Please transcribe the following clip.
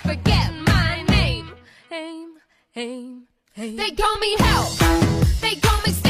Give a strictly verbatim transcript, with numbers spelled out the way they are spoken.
forget my name. Aim, aim, aim. They call me help. They call me